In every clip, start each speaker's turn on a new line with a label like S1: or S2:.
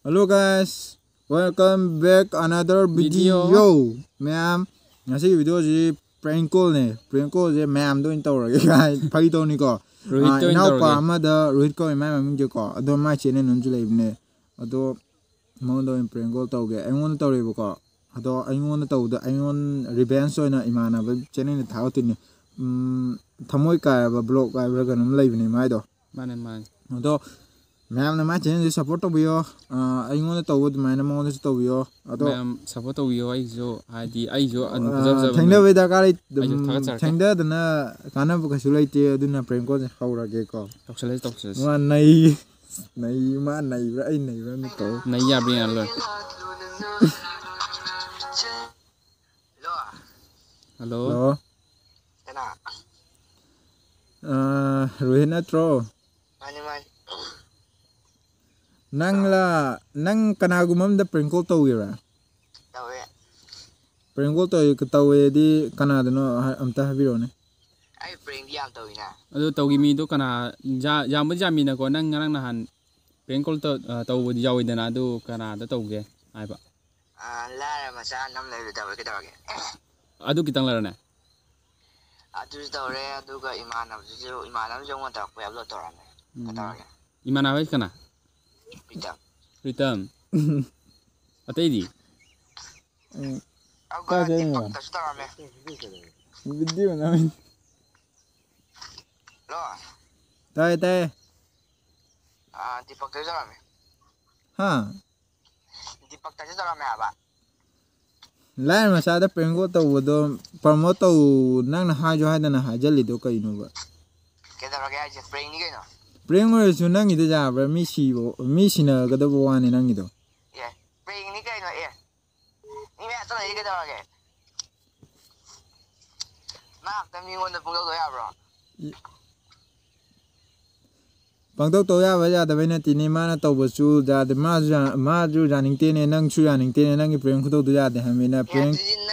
S1: Hello guys, welcome back another video. Ma'am, ngasi video ji prank call ne. Prank call je ma'am do into ra guys. Phagi to ni ko. Now pa amada Rohit ko ma'am ming je ko. Ado ma chene nun ju leib ne. Ado mo do prank call to ge. Aingon to re ko. Ado aingon to do aingon revenge so na imana ba chene ne thau tin. Thamoi ka ba blog ka ra ganum leib ne mai do.
S2: Mane.
S1: Ado ma'am na ma channel support to biyo ai ngone to wood man mo ne to biyo ado
S2: ma'am support to biyo ai jo an jab
S1: thengda we da kali thengda na kana bu ka sulai te aduna prank ko haura ge ko
S2: toksale
S1: wa nai ma nai ba ai nai ba mi to
S2: nai ya bi an lo hello
S1: Rohit na tro nang kanagumam da prank call to ira prank call to ka tawe di kanada no amta habiro ne
S3: ai prank yam to ina
S2: ado to gi mi do kana jami na ko nang ngarang nahan prank call to di yawi dana do kanada to ge ai ba
S3: la ma sa nam le da ke da ge
S2: ado kitang lar ne
S3: adu to re adu ga imana jo ngon ta ko lo to ra ne ka da ge
S2: imana ba kana Pritam. Atay di.
S1: Ka mo. Video namin.
S3: Lo.
S1: Tay.
S3: Di pagtayo sa rami.
S1: Ha.
S3: Di pagtayo sa rami ba.
S1: Lain masada prank call to do promote to nang na hajo hada na hajali do kaino ba.
S3: Keda ra ga je prank ni kaino.
S1: Prank or sunang ida jabra mi sina kada bawani nang ido.
S3: Yeah, prank ni kaino ni me ta ni keda ra ga. Na ta mi ngon da pung do ya bro.
S1: Pangtok to ya ba ja da bena tini mana to bosu ja de ma ju janing te ne nang chu janing te ne nang ki prank to do ja de hamina prank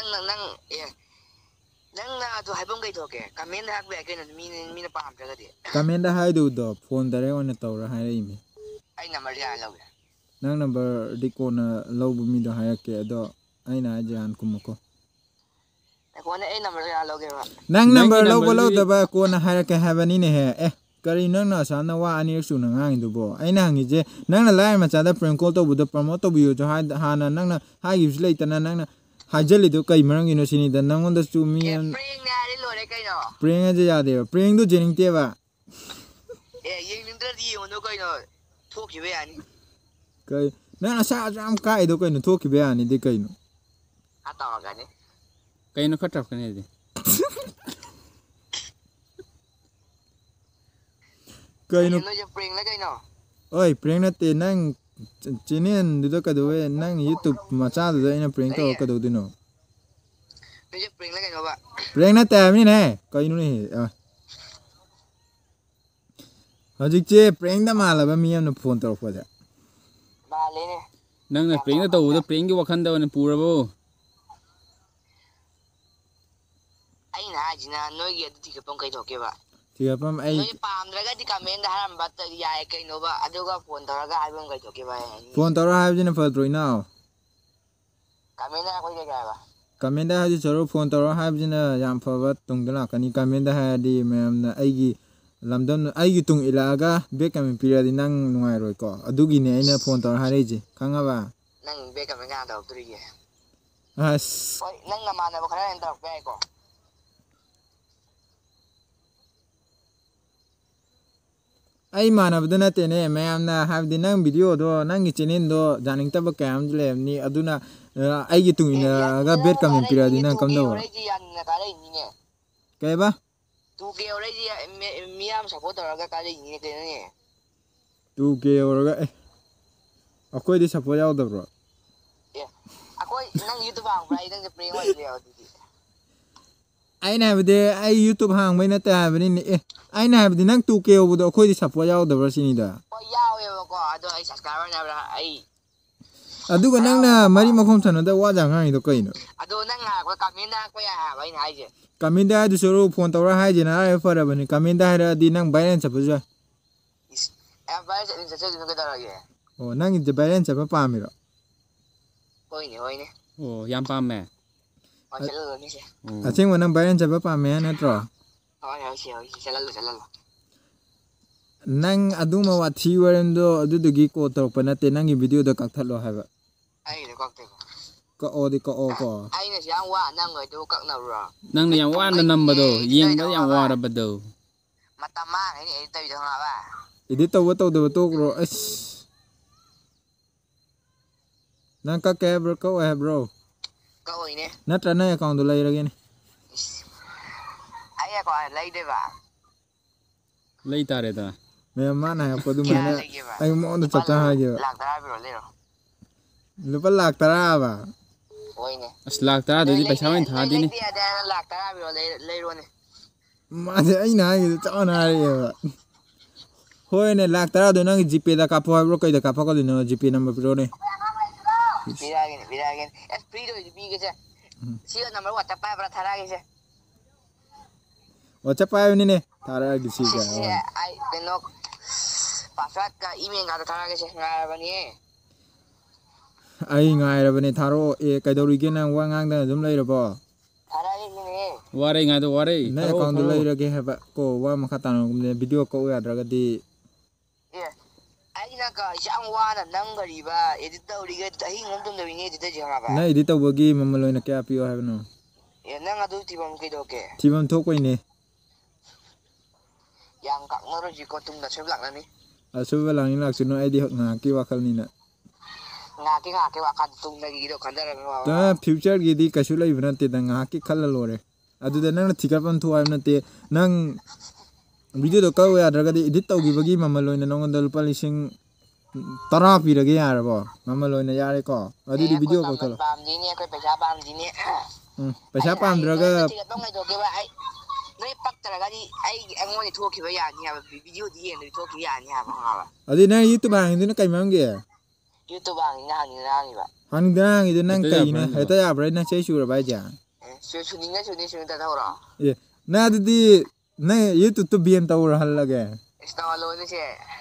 S3: nang na to haibong kai to ke kamen da hak ba ke na mi na pam ta ga de
S1: kamen da hai do phone dare on to ra hai rai mi
S3: ai number ya lo
S1: nang number di ko na lo bu mi do hai ke do ai na jan kumko
S3: ko na ai number ya lo ge ba
S1: nang number lo da ba ko na hai ke ha ba ni ne he kari nang na sa na wa ani su na ngang du bo ai na ngi je nang na lai ma cha da prank call to bu do promote to bu jo ha na nang na ha gi slai ta na nang na hajali do kai marang ino sini da nang on da su mi
S3: prank na ri lo re kai no
S1: prank aja ya de prank do jening te ba
S3: yeng ning da di on do kai no thok ki be ani
S1: kai na sa jam kai do kai no thok ki be ani de kai no
S3: ata ga ne
S2: kai no khatrap kane de
S1: kai no
S3: je prank la kai no
S1: oi prank na te nang chinen du ka do nang youtube ma cha do ina prank to ka do dino
S3: ni je prank la kai no ba
S1: prank na ta mi ne kai no ni hajik che prank da ma la ba mi am no phone to ko ja
S3: ba le ne
S2: nang na prank to do prank gi wakhan da ne pura bo
S3: ai na ji na no ye ti ka pong kai to ke ba
S1: tiga pam ai
S3: no pam dra ga di kamen da haram ba ta ya kai no ba adu ga phone to ra ga ai bong kai to ke ba
S1: phone to ra ha jina fa droi na
S3: kamen da ko ke ga ba
S1: kamen da ha ji choro phone to ra ha jina yam fa ba tung da ka ni kamen da ha di mem na ai gi lamdam ai gi tung ila ga be kamen pira di nang nuai roi ko adu gi ne ai na phone to ra ha re ji khanga ba
S3: nang be kamen ga to tri ye
S1: as
S3: oi nang na ma na ba khara en to pe ko
S1: ai manabda na te ne mayam na have di nang video do nang chinin do janing ta ba kam jle ni aduna ai gi tung ina ga bet kam pira di nang kam do kai ba
S3: tu ke ore ji mi am support ra ga ka le ni ke ne
S1: tu ke or ga akoi di support yaw da bro
S3: akoi nang youtube ang rai nang prank wa le
S1: ai na de ai youtube hang mai na ta ba ni ai na di nang tu ke bu do akoi di support yaw da bro sini da
S3: ko yaw ye ko ado ai subscriber na bra ai
S1: adu ga nang na mari makhom thano da wa ja ngai do kai no
S3: ado nang ha ko kamen na ko ya ba ina ai je
S1: kaminda du soro phone to ra hai je na ai fara bani kaminda ra di nang balance pa ja
S3: em ba se ni se ke da ra ye
S1: ꯑꯣ ꯅꯪꯒꯤꯗꯤ ꯚꯥꯏꯔꯦꯟ ꯆꯠꯄ ꯄꯥꯝꯃꯤꯔꯣ
S3: ꯍꯣꯏꯅꯦ ꯍꯣꯏꯅꯦ
S2: ꯑꯣ ꯌꯥꯝ ꯄꯥꯝꯃꯦ
S3: ꯍꯣꯏ ꯆꯠꯍꯜꯂꯣꯅꯤꯁꯦ
S1: ꯑꯁꯦꯡꯕ ꯅꯪ ꯚꯥꯏꯔꯦꯟ ꯆꯠꯄ ꯄꯥꯝꯃꯦ ꯅꯠꯇ꯭ꯔꯣ
S3: ꯍꯣꯏ ꯍꯣꯏ ꯆꯠꯍꯜꯂꯣ
S1: ꯅꯪ ꯑꯗꯨꯝꯕ ꯋꯥꯊꯤ ꯋꯥꯔꯦꯝꯗꯣ ꯑꯗꯨꯗꯨꯒꯤ ꯀꯣꯜ ꯇꯧꯔꯛꯄ ꯅꯠꯇꯦ ꯅꯪꯒꯤ ꯚꯤꯗꯤꯑꯣꯗꯣ ꯀꯛꯊꯠꯂꯣ ꯍꯥꯏꯕ
S3: ꯑꯩꯗꯣ ꯀꯛꯇꯣꯏꯕ
S1: ꯀꯛꯑꯣꯗꯤ ꯀꯛꯑꯣ ꯀꯣ
S3: ꯑꯩꯅꯁꯨ ꯌꯥꯝ ꯋꯥ ꯅꯪꯒꯩꯗꯨ ꯀꯛꯅꯕ꯭ꯔꯣ
S2: ꯅꯪꯅ ꯌꯥꯝ ꯋꯥꯅ ꯅꯝꯕꯗꯣ ꯌꯦꯡꯕꯗ ꯌꯥꯝ ꯋꯥꯔꯕꯗꯣ
S3: ꯃꯇꯝ ꯃꯥꯡꯉꯅꯤ ꯑꯩ ꯇꯧꯔꯤꯗꯣ ꯈꯪꯉꯕ
S1: ꯏꯗꯤꯠ ꯇꯧꯕ ꯇꯧꯗꯕ ꯇꯣꯛꯈ꯭ꯔꯣ ꯑꯁ ꯅꯪ ꯀꯛꯀꯦ ꯍꯥꯏꯕ꯭ꯔꯣ ꯀꯛꯑꯣꯏ ꯍꯥꯏꯕ꯭ꯔꯣ
S3: ꯀꯛꯑꯣꯏꯅꯦ
S1: ꯅꯠꯇ꯭ꯔ ꯅꯪ ꯑꯦꯀꯥꯎꯟꯗꯣ ꯂꯩꯔꯒꯦꯅꯦ
S3: ꯑꯩ ꯑꯦꯀꯥꯎꯟ ꯂꯩꯗꯣꯏꯕ
S2: ꯂꯩꯇꯥꯔꯦꯗ
S1: ꯃꯌꯥꯝ ꯃꯥꯅ ꯍꯥꯏꯔꯛꯄ
S3: ꯀꯌꯥ
S1: ꯑꯗꯨꯃꯥꯏꯅ
S3: ꯂꯩꯒꯦꯕ
S1: ꯑꯩ ꯃꯉꯣꯟꯗ
S3: ꯂꯨꯄꯥ
S1: ꯆꯞ ꯆꯥꯅ ꯍꯥꯏꯒꯦꯕ
S3: ꯂꯥꯛ 10 ꯄꯤꯔꯣ ꯂꯩꯔꯣ
S1: ꯂꯨꯄꯥ ꯂꯥꯛ 10
S3: ꯍꯣꯏꯅꯦ
S2: ꯑꯁ ꯂꯥꯛ 10ꯗꯨꯗꯤ ꯄꯩꯁꯥ ꯑꯣꯏꯅ ꯊꯥꯗꯦꯅꯦ
S3: ꯂꯩꯇꯦ ꯌꯥꯗꯦ ꯍꯥꯏꯔ ꯂꯥꯛ 10 ꯄꯤꯔꯣ ꯂꯩꯔꯣꯅꯦ
S1: ꯃꯥꯗꯤ ꯑꯩꯅ ꯍꯥꯏꯒꯤꯗꯣ ꯆꯞ ꯃꯥꯟꯅ ꯍꯥꯏꯔꯛꯑꯦꯕ ꯍꯣꯏꯅꯦ ꯂꯥꯛ 10ꯗꯣ ꯅꯪꯒꯤ ꯖꯤꯄꯦꯗ ꯀꯥꯞꯄꯣ ꯍꯥꯏꯕ꯭ꯔꯣ ꯀꯩꯗ ꯀꯥꯞꯄꯛꯀꯗꯣꯏꯅꯣ ꯖꯤꯄꯦ ꯅꯝꯕꯔ ꯄꯤꯔꯛꯑꯣꯅꯦ
S3: ꯄꯤꯔꯛꯑꯒꯦꯅꯦ ꯑꯁ ꯐ꯭ꯔꯤꯗ ꯑꯣꯏꯗꯤ ꯄꯤꯒꯦꯁꯦ ꯁꯤꯒ ꯅꯝꯕꯔ ꯋꯥꯆꯞ ꯄꯥꯏꯕ꯭ꯔꯥ ꯊꯥꯔꯛꯑꯒꯦꯁꯦ
S1: ꯋꯥꯆꯞ ꯄꯥꯏꯕꯅꯤꯅꯦ ꯊꯥꯔꯛꯑꯒꯦ
S3: ꯁꯤ
S1: ꯁꯤꯒ
S3: ꯑꯩ ꯀꯩꯅꯣ ꯄꯥꯁꯋꯥꯔꯗꯀ ꯏꯃꯦꯜꯒꯗꯣ ꯊꯥꯔꯛꯑꯒꯦꯁꯦ ꯉꯥꯏꯔꯕꯅꯤꯍꯦ
S1: ꯑꯩ ꯉꯥꯏꯔꯕꯅꯦ ꯊꯥꯔꯛꯑꯣ ꯑꯦ ꯀꯩꯗꯧꯔꯤꯒꯦ ꯅꯪ ꯋꯥ ꯉꯥꯡꯗꯅ ꯑꯗꯨꯝ ꯂꯩꯔꯕꯣ
S3: ꯊꯥꯔꯛꯑꯒꯦꯅꯦꯍꯦ
S2: ꯋꯥꯔꯦ ꯉꯥꯏꯗꯣ ꯋꯥꯔꯦ
S1: ꯅꯪ
S2: ꯊꯥꯔꯛꯑꯣ
S1: ꯑꯦꯀꯥꯎꯟꯗꯣ
S2: ꯊꯥꯔꯛꯑꯣ
S1: ꯂꯩꯔꯒꯦ ꯍꯥꯏꯕ ꯀꯣ ꯋꯥ ꯃꯈꯥ ꯇꯥꯅꯒꯨꯝꯁꯦ ꯚꯤꯗꯤꯑꯣ ꯀꯛꯎ ꯌꯥꯗ꯭ꯔꯒꯗꯤ
S3: ꯑꯦ ꯑꯩꯅ ꯌꯥꯝ ꯋꯥꯅ ꯅꯝꯒꯔꯤꯕ ꯑꯦꯗꯤꯠ ꯇꯧꯔꯤꯒ ꯑꯍꯤꯡ ꯑꯃ ꯇꯨꯝꯗꯕꯤꯅꯦ ꯑꯦꯗꯤꯠ ꯇꯧꯔꯤꯁꯦ ꯈꯪꯉꯕ
S1: ꯅꯪ ꯏꯗꯤꯠ ꯇꯧꯕꯒꯤ ꯃꯃꯜ ꯑꯣꯏꯅ ꯀꯌꯥ ꯄꯤꯌꯣ ꯍꯥꯏꯕꯅꯣ
S3: ꯑꯦ ꯅꯪ ꯑꯗꯨ ꯊꯤꯐꯝ ꯀꯩꯗꯧꯒꯦ
S1: ꯊꯤꯐꯝ ꯊꯣꯛꯄꯩꯅꯦ
S3: ꯌꯥꯝ ꯀꯛꯅꯔꯣꯏꯁꯤꯀꯣ ꯇꯨꯡꯗ ꯁꯣꯏꯕ ꯂꯥꯛꯅꯅꯤ
S1: ꯑꯁꯣꯏꯕ ꯂꯥꯛꯅꯤꯡ ꯂꯥꯛꯁꯅꯨ ꯑꯩꯗꯤ ꯉꯥꯏꯍꯥꯛꯀꯤ ꯋꯥꯈꯜꯅꯤꯅ
S3: ꯉꯥꯏꯍꯥꯛꯀꯤ ꯋꯥꯈꯜ ꯇꯨꯡꯗꯒꯤꯗꯣ ꯈꯟꯊꯔꯒ
S1: ꯐ꯭ꯌꯨꯆꯔꯒꯤꯗꯤ ꯀꯩꯁꯨ ꯂꯩꯕ ꯅꯠꯇꯦꯗ ꯉꯥꯏꯍꯥꯛꯀꯤ ꯈꯜꯂ ꯂꯣꯏꯔꯦ ꯑꯗꯨꯗ ꯅꯪꯅ ꯊꯤꯒꯠꯐꯝ ꯊꯣꯛ ꯍꯥꯏꯕ ꯅꯠꯇꯦ ꯅꯪ ꯚꯤꯗꯤꯑꯣꯗꯣ ꯀꯛꯎ ꯌꯥꯗ꯭ꯔꯒꯗꯤ ꯏꯗꯤꯠ ꯇꯧꯈꯤꯕꯒꯤ ꯃꯃꯜ ꯑꯣꯏꯅ ꯅꯉꯣꯟꯗ ꯂꯨꯄꯥ 10 ꯄꯤꯔꯒꯦ ꯌꯥꯔꯕꯣ ꯃꯃꯜ ꯑꯣꯏꯅ ꯌꯥꯔꯦꯀꯣ ꯑꯗꯨꯗꯤ
S3: ꯑꯩꯈꯣꯏ
S1: ꯚꯤꯗꯤꯑꯣ
S3: ꯃꯃꯜ
S1: ꯀꯛꯊꯠꯂꯣ
S3: ꯄꯥꯝꯗꯤꯅꯦ ꯑꯩꯈꯣꯏ ꯄꯩꯁꯥ ꯄꯥꯝꯗꯤꯅꯦ
S1: ꯄꯩꯁꯥ
S3: ꯑꯩꯅ ꯍꯥꯏ
S1: ꯄꯥꯝꯗ꯭ꯔꯒ
S3: ꯅꯣꯏꯅ ꯊꯤꯒꯠꯄ ꯀꯩꯗꯧꯒꯦꯕ ꯅꯣꯏ ꯄꯛꯇ꯭ꯔꯒꯗꯤ ꯑꯩꯉꯣꯟꯗ ꯊꯣꯛꯈꯤꯕ ꯌꯥꯅꯤ ꯍꯥꯏꯕ ꯚꯤꯗꯤꯑꯣꯗꯤ ꯌꯦꯡꯗꯕꯤ ꯊꯣꯛꯈꯤꯕ ꯌꯥꯅꯤ ꯍꯥꯏꯕ ꯈꯪꯉꯕ
S1: ꯑꯗꯨꯗꯤ ꯅꯪ ꯌꯨꯇꯨꯕ ꯍꯥꯡꯉꯤꯗꯨꯅ ꯀꯩ ꯃꯔꯝꯒꯤ
S3: ꯌꯨꯇꯨꯕ ꯍꯥꯡꯉꯤꯅ ꯍꯥꯡꯉꯤꯕ
S1: ꯍꯥꯡꯅꯤꯡꯗꯅ ꯍꯥꯡꯉꯤꯗꯣ ꯅꯪ
S2: ꯍꯦꯛꯇ
S1: ꯀꯩꯒꯤꯅꯣ
S2: ꯌꯥꯕ꯭ꯔꯥ ꯍꯥꯏꯁꯤꯕꯣ
S1: ꯍꯦꯛꯇ ꯌꯥꯕ꯭ꯔꯥ ꯅꯪ ꯆꯩ ꯆꯨꯔꯕ ꯍꯥꯏꯁꯦ
S3: ꯁꯨꯅꯤꯡꯉ ꯁꯨꯅꯤ ꯇꯠꯍꯧꯔꯣ
S1: ꯑꯦ ꯅꯪ ꯑꯗꯨꯗꯤ ꯅꯪ ꯌꯨꯇꯨꯕꯇꯣ ꯕꯦꯟ ꯇꯧꯍꯜꯂꯒꯦ
S3: ꯇꯧꯍꯜꯂꯣꯅꯦꯁꯦ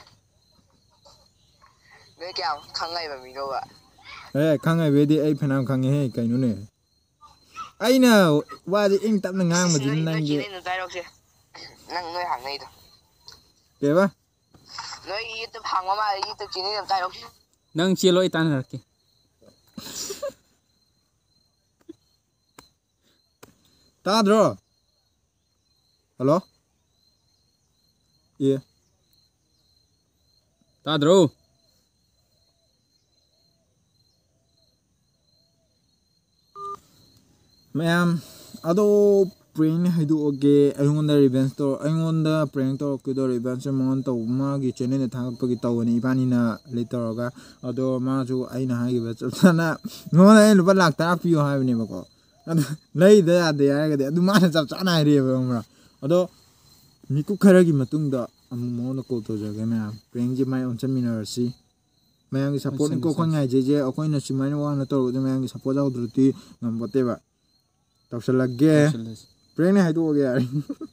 S3: ꯅꯣꯏ ꯀꯌꯥꯝ ꯈꯪ ꯍꯩꯕ ꯃꯤꯅꯣꯕ
S1: ꯈꯪ ꯍꯩꯕꯩꯗꯤ ꯑꯩ ꯐꯅꯌꯥꯝ ꯈꯪꯉꯦꯍꯦ ꯀꯩꯅꯣꯅꯦ ꯑꯩꯅ ꯋꯥꯁꯦ ꯏꯪ ꯇꯞꯅ ꯉꯥꯡꯕꯁꯤꯗ
S3: ꯅꯣꯏ
S1: ꯅꯪꯁꯦ
S3: ꯆꯦꯅꯦꯜ ꯗꯥꯏꯔꯣꯛꯁꯦ ꯅꯣꯏ ꯍꯥꯡꯅꯩꯗꯣ
S1: ꯀꯩꯕ
S3: ꯅꯣꯏ ꯌꯨꯇꯨꯕ ꯍꯥꯡꯕ ꯃꯥꯜꯂꯦ ꯌꯨꯇꯨꯕ ꯆꯦꯅꯦꯜ ꯑꯝꯇ ꯍꯥꯏꯔꯛꯎꯁꯦ
S2: ꯅꯪ ꯆꯦꯜꯂꯣ ꯑꯩ ꯇꯥꯟꯅꯔꯛꯀꯦ
S1: ꯇꯥꯗ꯭ꯔꯣ ꯍꯜꯂꯣ ꯑꯦ
S2: ꯇꯥꯗ꯭ꯔꯣ
S1: ꯃꯌꯥꯝ ꯑꯗꯣ ꯄ꯭ꯔꯦꯡꯅ ꯍꯥꯏꯗꯣꯛꯑꯒꯦ ꯑꯩꯉꯣꯟꯗ ꯔꯤꯚꯦꯟꯁ ꯇꯧꯔ ꯑꯩꯉꯣꯟꯗ ꯄ꯭ꯔꯦꯡ ꯇꯧꯔꯛꯀꯗꯧ ꯔꯤꯚꯦꯟꯁꯁꯦ ꯃꯉꯣꯟꯗ ꯇꯧꯕ ꯃꯥꯒꯤ ꯆꯦꯅꯦꯜꯗ ꯊꯥꯒꯠꯄꯒꯤ ꯇꯧꯕꯅꯤ ꯏꯕꯥꯅꯤꯅ ꯂꯤꯠ ꯇꯧꯔꯒ ꯑꯗꯣ ꯃꯥꯁꯨ ꯑꯩꯅ ꯍꯥꯏꯈꯤꯕ ꯆꯞ ꯆꯥꯅ ꯃꯉꯣꯟꯗ ꯑꯩꯅ ꯂꯨꯄꯥ ꯂꯥꯛ 10 ꯄꯤꯌꯣ ꯍꯥꯏꯕꯅꯦꯕꯀꯣ ꯑꯗꯨ ꯂꯩꯗ ꯌꯥꯗꯦ ꯍꯥꯏꯔꯒꯗꯤ ꯑꯗꯨ ꯃꯥꯅ ꯆꯞ ꯆꯥꯅ ꯍꯥꯏꯔꯛꯑꯦꯕ ꯈꯪꯕ꯭ꯔꯥ ꯑꯗꯣ ꯃꯤꯀꯨꯞ ꯈꯔꯒꯤ ꯃꯇꯨꯡꯗ ꯑꯃꯨꯛ ꯃꯉꯣꯟꯗ ꯀꯣꯜ ꯇꯧꯖꯔꯒꯦ ꯃꯌꯥꯝ ꯄ꯭ꯔꯦꯡꯁꯦ ꯃꯥꯏ ꯑꯣꯟꯁꯤꯟꯃꯤꯟꯅꯔꯁꯤ ꯃꯌꯥꯝꯒꯤ ꯁꯞꯄꯣꯔꯠꯅꯤꯀꯣ ꯑꯩꯈꯣꯏ ꯉꯥꯏꯖꯩꯁꯦ ꯑꯩꯈꯣꯏꯅ ꯁꯨꯃꯥꯏꯅ ꯋꯥꯅ ꯇꯧꯔꯒꯗꯤ ꯃꯌꯥꯝꯒꯤ ꯁꯞꯄꯣꯔꯠ ꯌꯥꯎꯗ꯭ꯔꯗꯤ ꯉꯝꯄꯣꯠꯇꯦꯕ ꯇꯧꯁꯜꯂꯒꯦ
S2: ꯇꯧꯁꯜꯂꯁꯤ
S1: ꯄ꯭ꯔꯦꯡꯅ ꯍꯥꯏꯗꯣꯛꯑꯒꯦ ꯌꯥꯔꯦ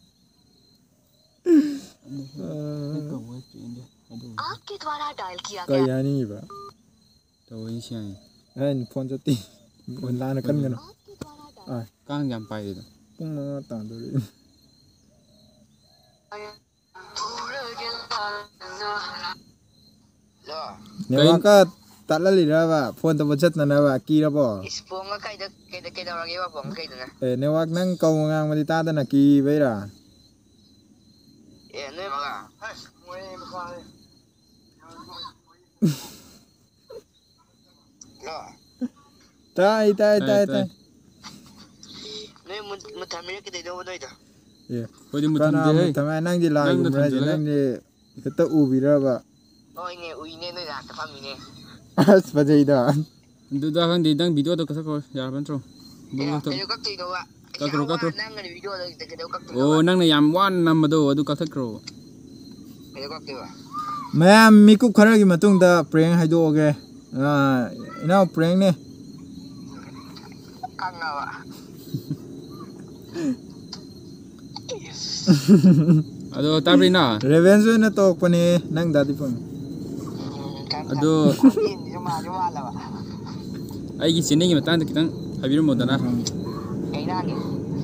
S1: ꯀꯩ ꯍꯥꯏꯅꯤꯡꯉꯤꯕ
S2: ꯇꯧꯔꯤꯁꯤ
S1: ꯑꯩꯅ ꯐꯣꯟ ꯆꯠꯇꯦ ꯐꯣꯟ ꯂꯥꯟꯅ ꯀꯟꯒꯅꯨ
S2: ꯀꯥꯡ ꯌꯥꯝ ꯄꯥꯏꯔꯤꯗ
S1: ꯄꯨꯡ 5 ꯇꯥꯗꯣꯔꯦ ꯅꯦꯠꯋꯥꯛꯀ ꯇꯠꯍꯜꯂꯤꯔꯕ ꯐꯣꯟ ꯇꯧꯕ ꯆꯠꯅꯅꯕ ꯀꯤꯔꯕꯣ
S3: ꯐꯣꯟꯒ ꯀꯩꯗꯧꯔꯒꯦꯕ ꯐꯣꯟꯒ ꯀꯩꯗꯨꯅ
S1: ꯅꯦꯠꯋꯥꯛ ꯅꯪ ꯀꯧꯕ ꯉꯥꯡꯕꯗꯤ ꯇꯥꯗꯅ ꯀꯤꯕꯩꯔꯥ
S3: ꯅꯣꯏ
S1: ꯇꯥꯏ
S3: ꯅꯣꯏ ꯃꯨꯊꯠꯃꯤꯔ ꯀꯩꯗꯧꯕ ꯅꯣꯏꯗꯣ
S2: ꯑꯩꯈꯣꯏꯗꯤ
S1: ꯀꯅꯥ
S2: ꯃꯨꯊꯠꯇꯦꯍꯦ
S1: ꯃꯨꯊꯠꯃꯦ ꯅꯪꯗꯤ
S2: ꯅꯪꯅ
S1: ꯂꯥꯏꯒꯨꯝꯕ꯭ꯔꯥ ꯍꯥꯏꯁꯦ
S2: ꯊꯝꯖꯤꯜꯂꯒ
S1: ꯅꯪꯗꯤ ꯍꯦꯛꯇ ꯎꯕꯤꯔꯕ
S3: ꯍꯣꯏꯅꯦ ꯎꯏꯅꯦ ꯅꯣꯏ ꯅꯥꯛꯇ ꯐꯝꯃꯤꯅꯦ
S1: ꯑꯁ ꯐꯖꯩꯗ
S2: ꯑꯗꯨꯗ ꯈꯪꯗꯦ ꯅꯪ ꯚꯤꯗꯤꯑꯣꯗꯣ ꯀꯛꯊꯠꯈ꯭ꯔꯣ ꯌꯥꯔꯕ ꯅꯠꯇ꯭ꯔꯣ
S3: ꯀꯩꯗꯧ ꯀꯛꯇꯣꯏꯅꯣꯕ
S2: ꯀꯛꯈ꯭ꯔꯣ
S3: ꯋꯥ
S2: ꯀꯛꯈ꯭ꯔꯣ
S3: ꯅꯪꯒꯅꯤ ꯚꯤꯗꯤꯑꯣꯗꯣ ꯀꯩꯗꯧ ꯀꯛꯇꯣꯏꯅꯣꯕ
S2: ꯑꯣ ꯅꯪꯅ ꯌꯥꯝ ꯋꯥꯅ ꯅꯝꯕꯗꯣ ꯑꯗꯨ ꯀꯛꯊꯠꯈ꯭ꯔꯣ
S3: ꯀꯩꯗꯧ ꯀꯛꯇꯣꯏꯕ
S1: ꯃꯌꯥꯝ ꯃꯤꯀꯨꯞ ꯈꯔꯒꯤ ꯃꯇꯨꯡꯗ ꯄ꯭ꯔꯦꯡ ꯍꯥꯏꯗꯣꯛꯑꯒꯦ ꯏꯅꯥꯎ ꯄ꯭ꯔꯦꯡꯅꯦ
S3: ꯈꯪꯉꯕ
S2: ꯑꯗꯣ ꯇꯥꯕ꯭ꯔꯤꯅ
S1: ꯔꯦꯚꯦꯟꯁ ꯑꯣꯏꯅ ꯇꯧꯔꯛꯄꯅꯦ ꯅꯪ ꯗꯥꯗꯤ ꯐꯪ
S2: ꯑꯗꯣ
S3: ꯃꯥꯁꯨ ꯋꯥꯠꯂꯕ
S2: ꯑꯩꯒꯤ ꯆꯦꯟꯅꯩꯒꯤ ꯃꯇꯥꯡꯗ ꯈꯤꯇꯪ ꯍꯥꯏꯕꯤꯔꯝꯃꯣꯗꯅ
S3: ꯀꯩꯅꯥꯒꯤ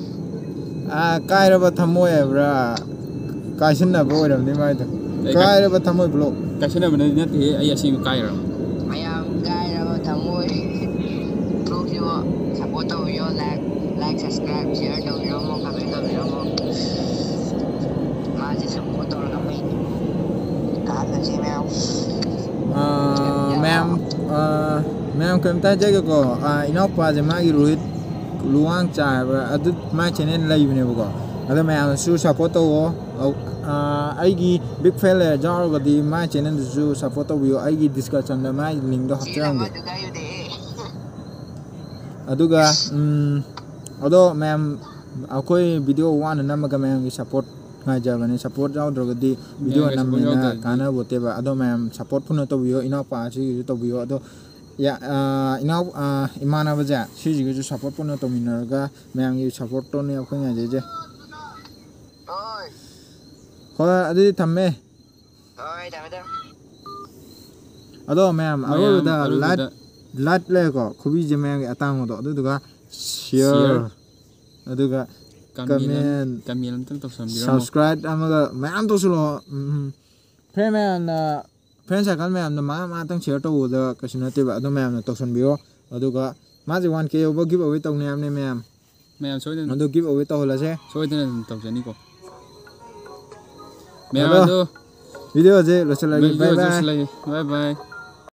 S1: ꯀꯥꯏꯔꯕ ꯊꯝꯃꯣꯏ ꯍꯥꯏꯕ꯭ꯔꯥ ꯀꯥꯏꯁꯤꯟꯅꯕ ꯑꯣꯏꯔꯝꯅꯤ ꯃꯥꯏꯗꯣ ꯀꯥꯏꯔꯕ ꯊꯝꯃꯣꯏ ꯕ꯭ꯂꯣꯛ
S2: ꯀꯥꯏꯁꯟꯅꯕꯅꯗꯤ ꯅꯠꯇꯦ ꯑꯩ ꯑꯁꯦꯡꯕ ꯀꯥꯏꯔꯕ
S3: ꯃꯌꯥꯝ ꯀꯥꯏꯔꯕ ꯊꯝꯃꯣꯏ ꯕ꯭ꯂꯣꯛꯁꯤꯕꯨ ꯁꯞꯄꯣꯔꯠ ꯇꯧꯕꯤꯌꯣ ꯂꯥꯏꯛ ꯁꯕꯁꯀ꯭ꯔꯥꯏꯕ ꯁꯤꯌꯔ ꯇꯧꯕꯤꯔꯝꯃꯣ ꯀꯃꯦꯟ ꯇꯧꯕꯤꯔꯝꯃꯣ ꯃꯥꯁꯦ ꯁꯞꯄꯣꯔꯠ ꯇꯧꯔꯒ ꯃꯩ ꯀꯥꯍꯜꯂꯁꯤ
S1: ꯃꯌꯥꯝ ꯀꯩꯝꯇ ꯍꯥꯏꯖꯒꯦꯀꯣ ꯏꯅꯥꯎꯄꯥꯁꯦ ꯃꯥꯒꯤ ꯔꯣꯍꯤꯠ ꯂꯨꯋꯥꯡ ꯆꯥ ꯍꯥꯏꯕ꯭ꯔꯥ ꯑꯗꯨ ꯃꯥꯏ ꯆꯦꯅꯦꯜ ꯂꯩꯕꯅꯦꯕꯀꯣ ꯑꯗꯣ ꯃꯌꯥꯝꯅꯁꯨ ꯁꯞꯄꯣꯔꯠ ꯇꯧꯋꯣ ꯑꯩꯒꯤ ꯕꯤꯛ ꯐꯦꯟ ꯂꯩꯔ ꯌꯥꯎꯔꯒꯗꯤ ꯃꯥꯏ ꯆꯦꯅꯦꯜꯗꯨꯁꯨ ꯁꯞꯄꯣꯔꯠ ꯇꯧꯕꯤꯌꯣ ꯑꯩꯒꯤ ꯗꯤꯁꯀ꯭ꯔꯤꯞꯁꯟꯗ ꯃꯥꯏ ꯂꯤꯡꯗꯣ ꯍꯥꯞꯆꯔꯝꯒꯦ ꯑꯗꯨꯒ ꯑꯗꯣ ꯃꯌꯥꯝ ꯑꯩꯈꯣꯏ ꯚꯤꯗꯤꯑꯣ ꯋꯥꯅ ꯅꯝꯃꯒ ꯃꯌꯥꯝꯒꯤ ꯁꯞꯄꯣꯔꯠ ꯉꯥꯏꯖꯕꯅꯦ ꯁꯞꯄꯣꯔꯠ ꯌꯥꯎꯗ꯭ꯔꯒꯗꯤ ꯚꯤꯗꯤꯑꯣ ꯅꯝꯃꯦꯅ ꯀꯥꯟꯅꯕꯣꯠꯇꯦꯕ ꯑꯗꯣ ꯃꯌꯥꯝ ꯁꯞꯄꯣꯔꯠ ꯐꯨꯟꯅ ꯇꯧꯕꯤꯌꯣ ꯏꯅꯥꯎꯄꯥ ꯑꯁꯤꯒꯤꯁꯨ ꯇꯧꯕꯤꯌꯣ ꯑꯗꯣ ꯏꯃꯥꯟꯅꯕꯁꯦ ꯁꯤꯁꯤꯒꯁꯨ ꯁꯞꯄꯣꯔꯠ ꯄꯨꯟꯅ ꯇꯧꯃꯤꯟꯅꯔꯒ ꯃꯌꯥꯝꯒꯤ ꯁꯞꯄꯣꯔꯠꯇꯣꯅꯦ ꯑꯩꯈꯣꯏ ꯉꯥꯏꯖꯩꯁꯦ ꯍꯣꯏ ꯑꯗꯨꯗꯤ ꯊꯝꯃꯦ ꯑꯗꯣ ꯃꯌꯥꯝ ꯑꯔꯣꯏꯕꯗ ꯂꯥꯏꯠ ꯂꯩꯀꯣ ꯈꯨꯕꯤꯁꯦ ꯃꯌꯥꯝꯒꯤ ꯑꯇꯥꯡꯕꯗꯣ ꯑꯗꯨꯗꯨꯒ ꯁꯤꯌꯔ ꯑꯗꯨꯒ ꯀꯃꯦꯟ
S2: ꯑꯝꯇꯪ ꯇꯧꯁꯟꯕꯤꯔꯝꯃꯣ
S1: ꯁꯕꯁꯀ꯭ꯔꯥꯏꯕ ꯑꯃꯒ ꯃꯌꯥꯝ ꯇꯧꯁꯤꯜꯂꯛꯑꯣ ꯐ꯭ꯔꯦꯟ ꯃꯌꯥꯝꯅ ꯐ꯭ꯔꯦꯟ ꯁꯥꯔꯀꯜ ꯃꯌꯥꯝꯅ ꯃꯉꯥꯇꯪ ꯁꯤꯌꯔ ꯇꯧꯕꯗ ꯀꯩꯁꯨ ꯅꯠꯇꯦꯕ ꯑꯗꯨ ꯃꯌꯥꯝꯅ ꯇꯧꯁꯟꯕꯤꯌꯣ ꯑꯗꯨꯒ ꯃꯥꯁꯦ 1K ꯌꯧꯕ ꯒꯤꯞ ꯑꯋꯦ ꯇꯧꯅꯤ ꯍꯥꯏꯕꯅꯦ
S2: ꯃꯌꯥꯝ ꯁꯣꯏꯗꯅ
S1: ꯑꯗꯨ ꯒꯤꯞ ꯑꯋꯦ ꯇꯧꯍꯜꯂꯁꯦ
S2: ꯁꯣꯏꯗꯅ ꯑꯗꯨꯝ ꯇꯧꯖꯅꯤꯀꯣ ꯃꯌꯥꯝ
S1: ꯑꯗꯣ
S2: ꯑꯗꯣ
S1: ꯚꯤꯗꯤꯑꯣꯁꯦ ꯂꯣꯏꯁꯤꯜꯂꯒꯦ ꯕꯥꯏ ꯕꯥꯏ
S2: ꯕꯥꯏ ꯕꯥꯏ